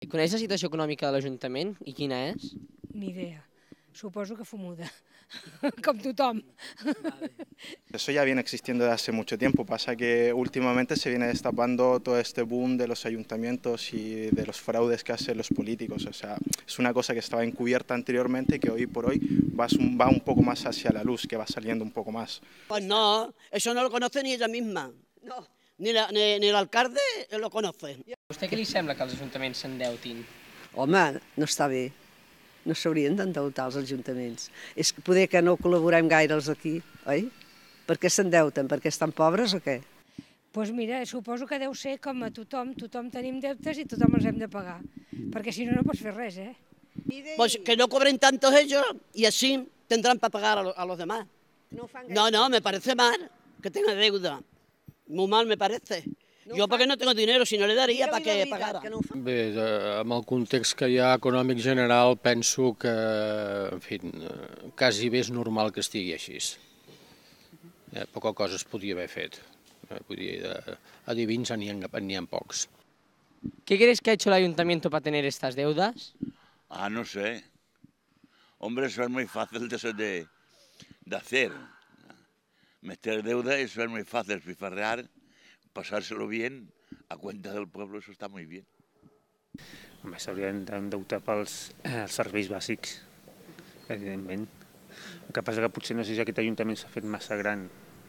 I coneix la situació econòmica de l'Ajuntament i quina és? Ni idea. Suposo que fumuda, com tothom. Eso ya viene existiendo desde hace mucho tiempo, pasa que últimamente se viene destapando todo este boom de los ayuntamientos y de los fraudes que hacen los políticos, o sea, es una cosa que estaba encubierta anteriormente que hoy por hoy va un poco más hacia la luz, que va saliendo un poco más. Pues no, eso no lo conoce ni ella misma, no. Ni el alcalde lo conoce. A vostè què li sembla que els ajuntaments s'endeutin? Home, no està bé. No s'haurien d'endeutar els ajuntaments. És poder que no col·laborem gaire els aquí, oi? Per què s'endeuten? Perquè estan pobres o què? Doncs mira, suposo que deu ser com a tothom. Tothom tenim deutes i tothom els hem de pagar. Perquè si no, no pots fer res, eh? Pues que no cobren tantos ellos y así tendrán para pagar a los demás. No, me parece mal que tenga deuda. Muy mal me parece. Jo perquè no tengo dinero, si no le daria per què pagara. Bé, amb el context que hi ha econòmic general penso que, en fi, quasi bé és normal que estigui així. Poca cosa es podia haver fet. Vull dir, adivins n'hi ha pocs. ¿Qué crees que ha hecho el ayuntamiento para tener estas deudas? Ah, no sé. Hombre, eso es muy fácil de hacer. Meter deuda, eso es muy fácil, fifarrear. Pasárselo bien, a cuenta del pueblo, eso está muy bien. Home, s'haurien d'endeutar pels serveis bàsics, evidentment. El que passa que potser no sé si aquest ajuntament s'ha fet massa gran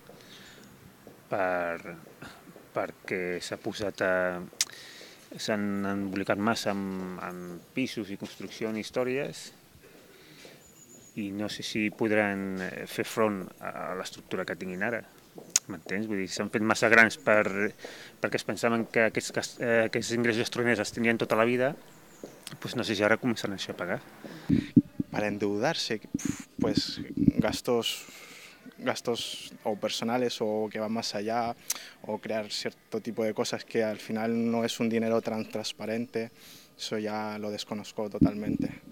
perquè s'han embolicat massa en pisos i construcció en històries i no sé si podran fer front a l'estructura que tinguin ara. M'entens? Vull dir, s'han fet massa grans perquè es pensaven que aquests ingressos estrangers els tindrien tota la vida, doncs no sé si ara començaran això a pagar. Para endeudarse, pues gastos o personales o que van más allá, o crear cierto tipo de cosas que al final no es un dinero tan transparente, eso ya lo desconozco totalmente.